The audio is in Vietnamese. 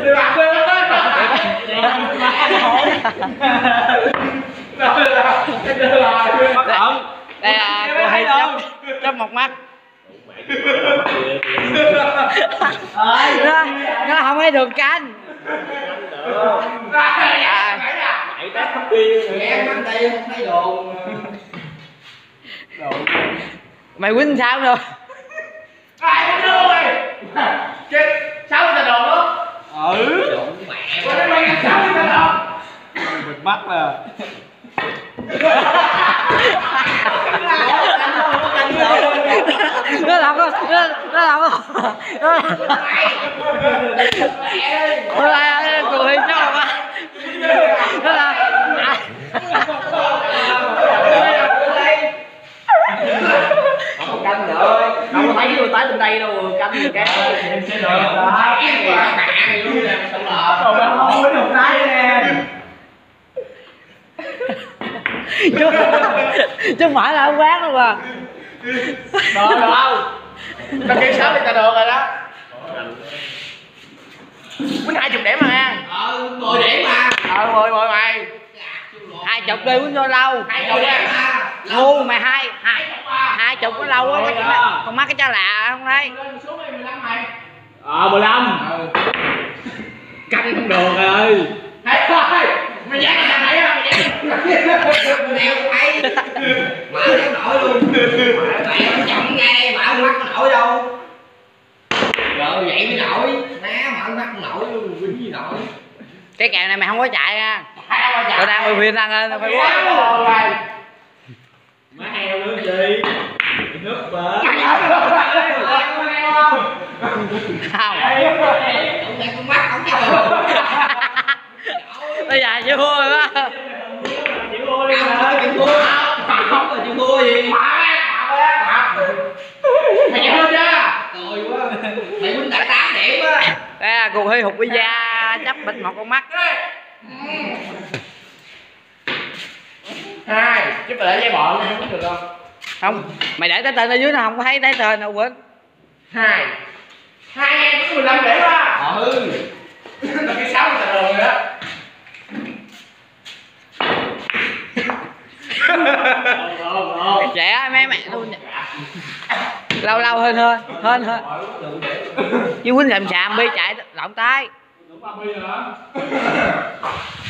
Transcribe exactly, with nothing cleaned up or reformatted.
Đây là cô hay chấp chấp một mắt. nó, nó không thấy đường canh. À. Mày quýnh sao rồi? Ai cũng đưa rồi. Chết, sao người ta đồn đó? Ừ. Có cái mày sao người ta đồn? Bịt mắt là. Nó làm có nó nó làm có nó là cười cho mà nó là không canh nữa, không có thấy vô tới bên đây đâu, canh gì cái em sẽ được đó, bạn luôn nè, xong rồi không có được tay nè. chứ chứ không phải là ông quán đâu mà. Được được không? Tao kêu sáu thì tao được rồi đó. Quýnh hai chục điểm mà. Ờ, mười điểm mà. Ờ, mười mười mày. Hai chục đi quýnh cho lâu. Hai chục á. Ngu mày hai hai hai chục nó lâu quá, con mắt cái cha lạ không thấy. Lên xuống đi mười lăm mày. Ờ mười lăm. Canh không được rồi. Thấy thôi. Mày dán là thấy không? Mày dán. Đeo thấy. Mở nó nổi luôn. Mẹ nó chậm ngay, mở mắt nó nổi đâu. Rồi vậy mới nổi. Má mở mắt nó nổi luôn, quýnh gì nổi. Cái kèo này mày không có chạy nha. Tao đang quay phim đăng lên tao phải quay. Má heo nữa gì? Nước bể. không. Con mắt không chịu. Bây giờ chưa thua rồi đó. Chịu thua đi mà. Chịu thua không? Không là chịu thua gì? Mày chịu thua chưa? Rồi quá. Mày quýnh đã tám điểm á. Đây là cuộc thi hụt pizza chấp bịch một con mắt. Hai, chứ phải để dây bọn không quýnh được không? Không, mày để cái tên ở dưới nó không có thấy cái tên đâu quên. Hai. Hai em có mười lăm điểm á. Ừ. Là cái sáu người ta rồi đó. Trẻ mấy mẹ luôn. Lâu lâu hơn hơn hơn hơn. Chứ quýnh làm xàm bi chạy lộn tay. Đúng ba mươi rồi hả?